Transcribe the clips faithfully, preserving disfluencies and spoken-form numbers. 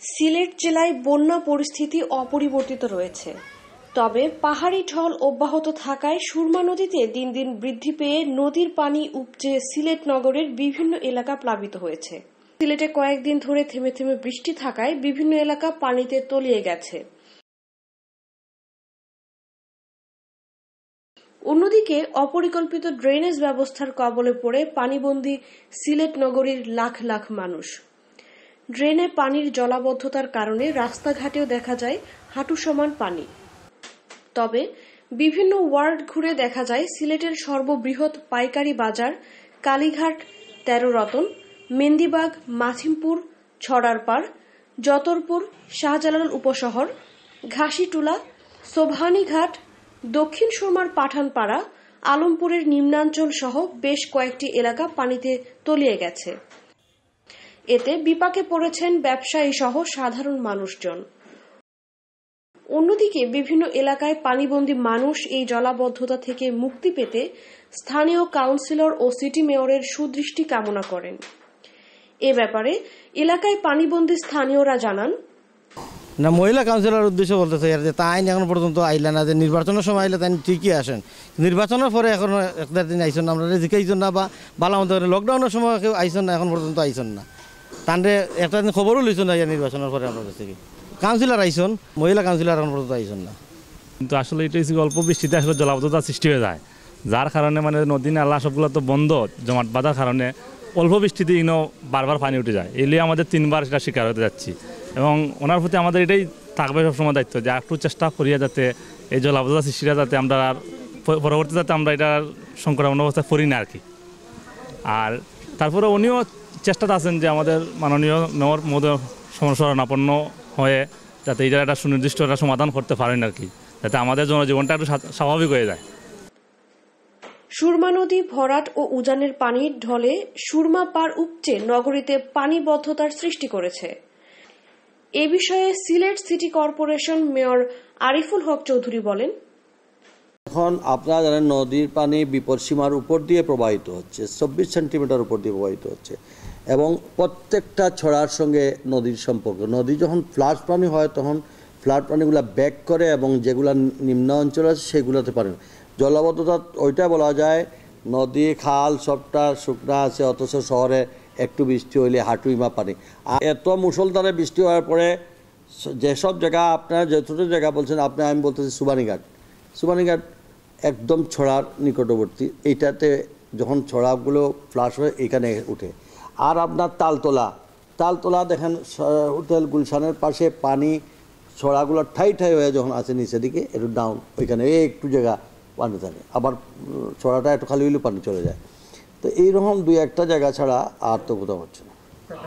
সিলেট জেলায় বন্যা পরিস্থিতি অপরিবর্তিত রয়েছে। তবে পাহাড়ি ঢল অব্যাহত থাকায় সুরমা নদীতে দিন দিন বৃদ্ধি পেয়ে নদীর পানি উপচে সিলেট নগরের বিভিন্ন এলাকা প্লাবিত হয়েছে। সিলেটে কয়েকদিন ধরে থেমে থেমে বৃষ্টি থাকায় বিভিন্ন এলাকা পানিতে তলিয়ে গেছে। অন্যদিকে অপরিকল্পিত ড্রেনেজ ব্যবস্থার কবলে পড়ে পানিবন্দী সিলেট নগরীর লাখ লাখ মানুষ। ড্রেনে পানির জলাবদ্ধতার কারণে রাস্তাঘাটেও দেখা যায় হাঁটু সমান পানি। তবে বিভিন্ন ওয়ার্ড ঘুরে দেখা যায় সিলেটের সর্ববৃহৎ পাইকারি বাজার কালীঘাট, তেরো রতন, মেন্দিবাগ, মাছিমপুর, ছড়ারপাড়, যতরপুর, শাহজালাল উপশহর, ঘাসিটুলা, সোবহানীঘাট, দক্ষিণ সুরমার পাঠানপাড়া, আলমপুরের নিম্নাঞ্চল সহ বেশ কয়েকটি এলাকা পানিতে তলিয়ে গেছে। এতে বিপাকে পড়েছেন ব্যবসায়ী সহ সাধারণ মানুষজন। অন্যদিকে বিভিন্ন এলাকায় পানিবন্দী মানুষ এই জলাবদ্ধতা থেকে মুক্তি পেতে স্থানীয় কাউন্সিলর ও সিটি মেয়রের সুদৃষ্টি কামনা করেন। এ ব্যাপারে এলাকায় পানিবন্দী স্থানীয়রা জানান, না মহিলা কাউন্সিলর উদ্দেশ্য বলতে চাই যে তাই এখন পর্যন্ত আইলা না, যে নির্বাচনের সময় আইলে তাই ঠিকই আসেন, নির্বাচনের পরে এখন একটা দিন আইসন না, আমরা জিকাইছেন না বা বালা মতো লকডাউনের সময় কেউ আইসন না, এখন পর্যন্ত আইসন না। তাহলে একটা দিন খবরও লইছেন না নির্বাচনের পরে আমরা কাছ থেকে কাউন্সিলর আইসন, মহিলা কাউন্সিলর এখন পর্যন্ত আইসন না। কিন্তু আসলে এটা হচ্ছে অল্প বৃষ্টিতে আসলে জলাবদ্ধতা সৃষ্টি হয়ে যায়, যার কারণে মানে নদী নালা সবগুলো তো বন্ধ জমাট বাঁধার কারণে অল্প বৃষ্টিতে ইনো বারবার পানি উঠে যায়। এলে আমাদের তিনবার সেটা শিকার হতে যাচ্ছি এবং ওনার প্রতি আমাদের এটাই থাকবে সবসময় দায়িত্ব যে একটু চেষ্টা করিয়া যাতে এই জলাবদ্ধতা সৃষ্টিটা যাতে আমরা আর পরবর্তী যাতে আমরা এটা সংকটাপন্ন অবস্থায় করি না আর কি। আর তারপরে উনিও চেষ্টাতে আছেন যে আমাদের মাননীয় মেয়র মহোদয় শরণাপন্ন হয়ে যাতে এটা একটা সুনির্দিষ্ট একটা সমাধান করতে পারেন আর কি, যাতে আমাদের জনজীবনটা একটু স্বাভাবিক হয়ে যায়। সুরমা নদী ভরাট ও উজানের পানির ঢলে সুরমা পার উপচে নগরীতে পানিবদ্ধতার সৃষ্টি করেছে। এ বিষয়ে Sylhet city corporation mayor Ariful Haque Chowdhury বলেন, এখন আপনারা জানেন নদীর পানি বিপদসীমার উপর দিয়ে প্রবাহিত হচ্ছে, চব্বিশ সেন্টিমিটার উপর দিয়ে প্রবাহিত হচ্ছে এবং প্রত্যেকটা ছড়ার সঙ্গে নদীর সম্পর্ক। নদী যখন ফ্লাড পানি হয় তখন ফ্লাড পানিগুলো ব্যাক করে এবং যেগুলো নিম্ন অঞ্চল আছে সেগুলোতে পারে না। জলাবদ্ধতা ওইটা বলা যায়, নদী খাল সবটা শুকনা আছে, অথচ শহরে একটু বৃষ্টি হইলে হাঁটুইমা পানি। আর এত মুষলধারে বৃষ্টি হওয়ার পরে যেসব জায়গা আপনারা যতটুকু জায়গা বলছেন, আপনি আমি বলতেছি সুবানীঘাট, সুবানীঘাট একদম ছড়ার নিকটবর্তী, এইটাতে যখন ছড়াগুলো ফ্লাশ হয়ে এখানে উঠে। আর আপনার তালতলা, তালতলা দেখেন হোটেল গুলশানের পাশে পানি ছড়াগুলো ঠাই ঠাই হয়ে যখন আছে নিচের দিকে একটু ডাউন, ওইখানে একটু জায়গা পানি থাকে, আবার ছড়াটা একটু খালি হইলে পানি চলে যায়। তো এইরকম দুই একটা জায়গা ছাড়া আর তো কোথাও হচ্ছে না।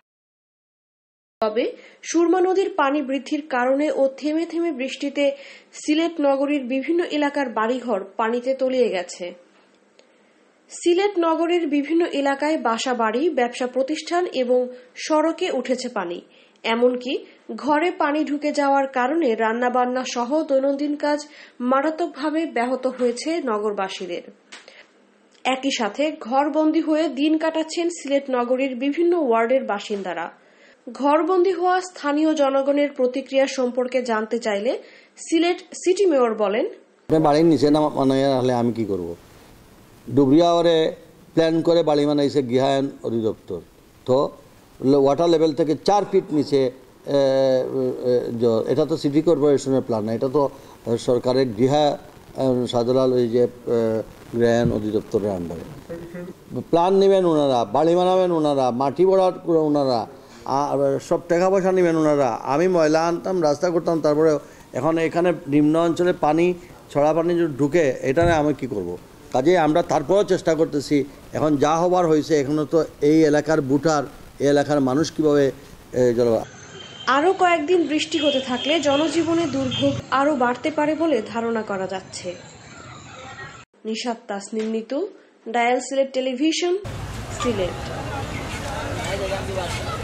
তবে সুরমা নদীর পানি বৃদ্ধির কারণে ও থেমে থেমে বৃষ্টিতে সিলেট নগরীর বিভিন্ন এলাকার বাড়িঘর পানিতে তলিয়ে গেছে। সিলেট নগরের বিভিন্ন এলাকায় বাসা বাড়ি, ব্যবসা প্রতিষ্ঠান এবং সড়কে উঠেছে পানি। এমনকি ঘরে পানি ঢুকে যাওয়ার কারণে রান্নাবান্না সহ দৈনন্দিন কাজ মারাত্মকভাবে ব্যাহত হয়েছে নগরবাসীদের। একই সাথে ঘরবন্দী হয়ে দিন কাটাচ্ছেন সিলেট নগরীর বিভিন্ন ওয়ার্ডের বাসিন্দারা। ঘরবন্দী হওয়া স্থানীয় জনগণের প্রতিক্রিয়া সম্পর্কে জানতে চাইলে সিলেট সিটি মেয়র বলেন, বাড়ির নিচে না মানে আমি কি করব, ডুবরিয়াওয়ারে প্ল্যান করে বাড়ি বানাইছে গৃহায়ন অধিদপ্তর, তো ওয়াটার লেভেল থেকে চার ফিট নিচে, এটা তো সিটি কর্পোরেশনের প্ল্যান না, এটা তো সরকারের গৃহা শাহজালাল ওই যে গৃহায়ন অধিদপ্তরের আন্ডারে প্ল্যান নেবেন ওনারা, বাড়ি বানাবেন ওনারা, মাটি ভরাট করে ওনারা, আর সব টাকা পয়সা নেবেন ওনারা। আমি ময়লা আনতাম, রাস্তা করতাম, তারপরে এখন এখানে নিম্ন অঞ্চলে পানি ছড়া পানি ঢুকে, এটা আমি কি করব। কাজে আমরা তারপরেও চেষ্টা করতেছি, এখন যা হবার হয়েছে, এখনও তো এই এলাকার বুটার, এই এলাকার মানুষ কীভাবে জলবায়ু। আরও কয়েকদিন বৃষ্টি হতে থাকলে জনজীবনে দুর্ভোগ আরও বাড়তে পারে বলে ধারণা করা যাচ্ছে। Nishat Tasnim Nitu, dial Sylhet television, Sylhet.